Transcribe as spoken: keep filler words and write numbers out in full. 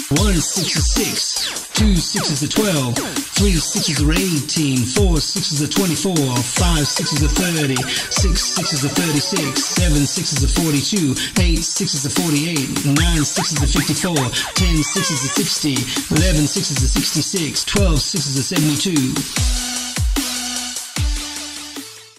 One six is six, two sixes are twelve, three sixes are eighteen, four sixes are twenty-four, five sixes are thirty, six sixes are thirty-six, seven sixes are forty-two, eight sixes are forty-eight, nine sixes are fifty-four, ten sixes are sixty, eleven sixes are sixty-six, twelve sixes are seventy-two.